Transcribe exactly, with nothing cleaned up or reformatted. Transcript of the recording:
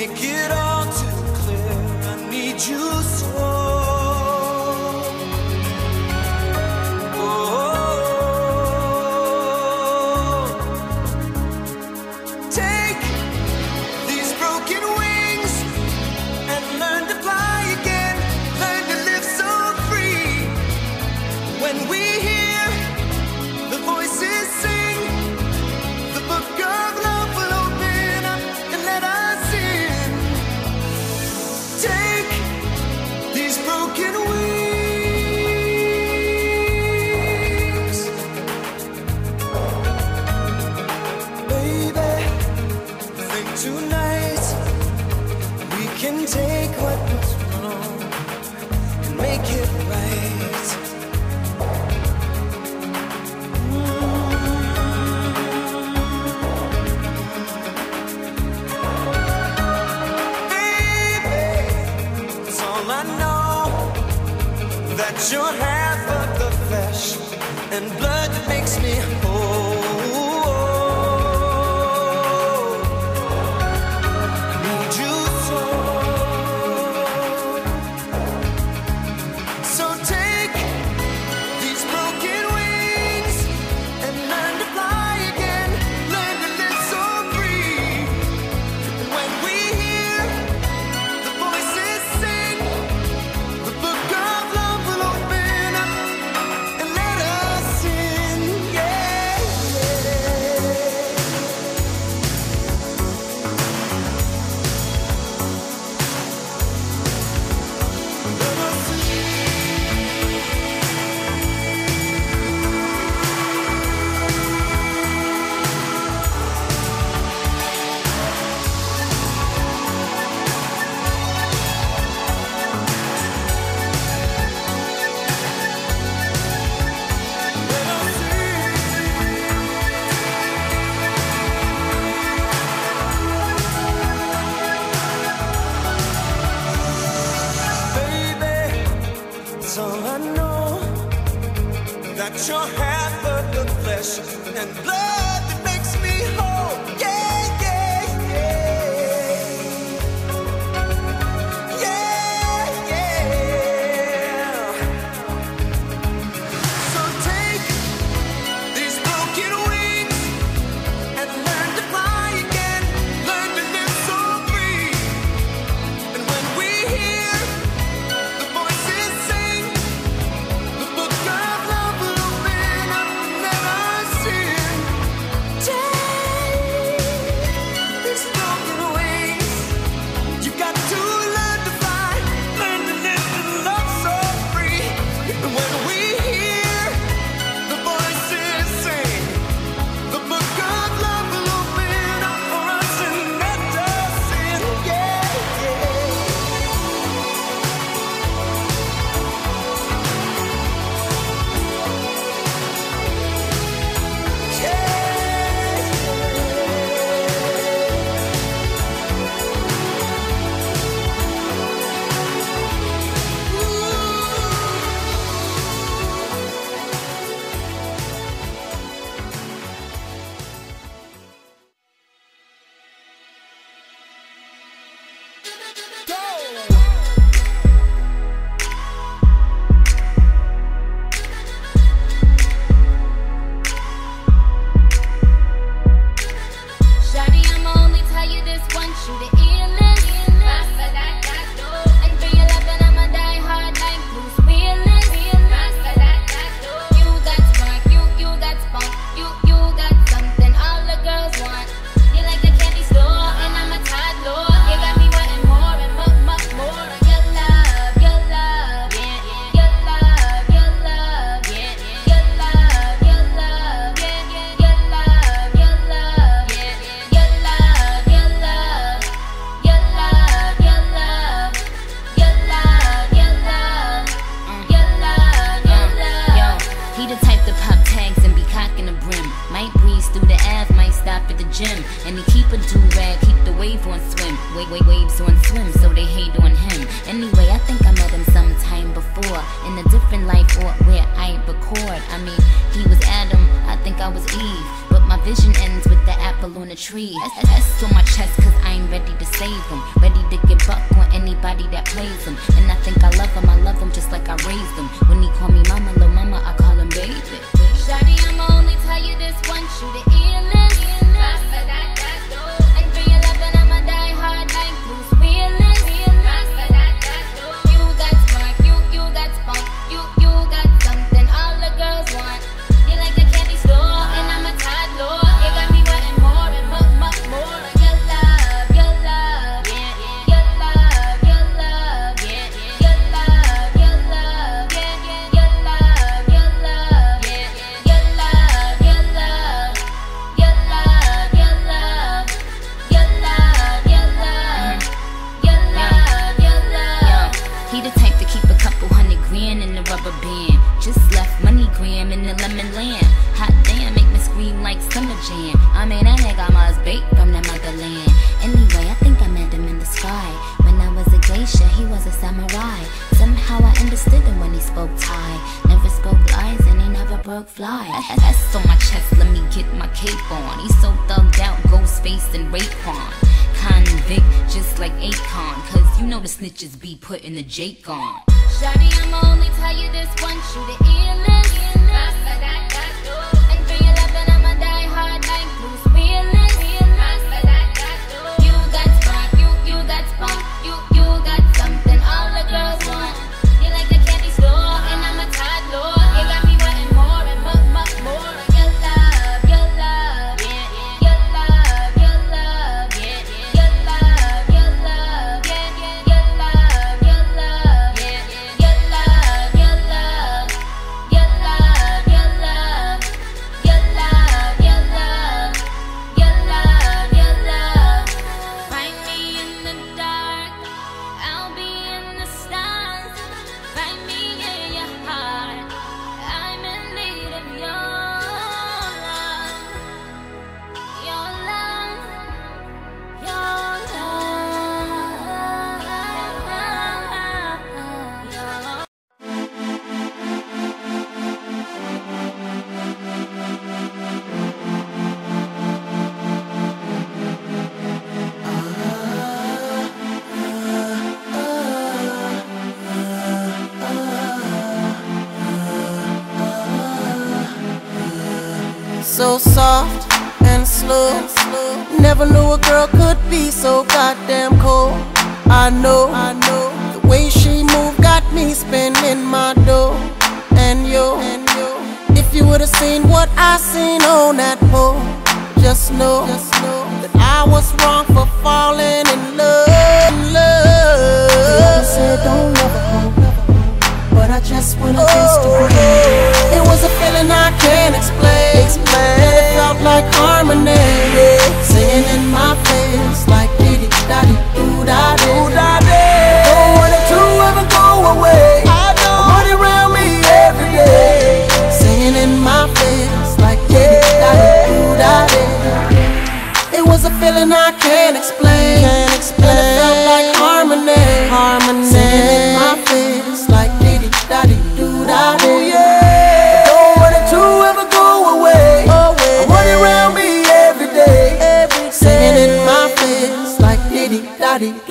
make it all too clear. I need you so. You're half of the flesh and blood that makes me whole. Need you so. So take these broken wings and learn to fly again. Learn to live so free. And when we hear the voices sing, the book of love will open up and let us in. a do-rag, keep the wave on swim. Wait, wait, waves on swim, so they hate on him. Anyway, I think I met him sometime before, in a different life or where I record. I mean, he was Adam, I think I was Eve, but my vision ends with the apple on the tree. S on my chest cause I ain't ready to save him, ready to get buck on anybody that plays him. And I think I love him, I love him just like I raised him. When he call me mama, little mama, I call him baby. Shawty, I'ma only tell you this once, you the illest. And for your loving, I'ma die hard like Bruce Willis. You got spark, you, you got spunk, you, you got something all the girls want. You like a candy store, and I'm a toddler. You got me wanting more and more, more, more. Your love, your love, yeah, yeah. Your love, your love, yeah, yeah. Your love, your love, yeah, yeah. Your love, your love, yeah, yeah. Your love, your love, your love, your love, your love, your love, your love, your love. He the type to keep a couple hundred grand in the rubber band. Just left money gram in the lemon land. Hot damn, make me scream like Summer Jam. I mean, that nigga must bait from the motherland. Anyway, I think I met him in the sky. When I was a glacier, he was a samurai. Somehow I understood him when he spoke Thai. Never spoke lies and he never broke fly. That's on my chest, let me get my cape on. He's so thugged out, Ghostface and Raekwon. Convict, just like Akon, cause you know the snitches be putting the Jake on. Shawty, I'ma only tell you this once, you the illest. And for your loving, I'ma die hard like Bruce Willis. You got spark, you, you got spunk, you, you got something all the girls want. You like a candy store, and I'm a toddler. You got me wanting more and more, more, more. Your love, your love, yeah, yeah. Your love, your love, yeah, yeah. Your love, your love, yeah, yeah. Your love, your love, yeah, yeah. Your love, your love, your love, your love, your love, your love, your love, your love. Find me in the dark, I'll be in the stars. Find me in your heart, I'm in need of your love, your love, your love, your love. So soft and slow. Never knew a girl could be so goddamn cold. I know, I know. The way she moved got me spending my dough. And yo, and yo. If you would've seen what I seen on that pole, just know, just know that I was wrong for falling in love. In love. They always said don't love a hoe, but I just went against the grain. It was a feeling I can't explain. It felt like harmony, singing in my face like diddy daddy doo da doo da dee. Don't want it to ever go away. I want it around me every day, singing in my face like diddy daddy doo da dee. It was a feeling I can't explain. Can't explain. It felt like harmony, harmony, singing in my face like diddy daddy doo da dee. Singing in my face like diddy daddy.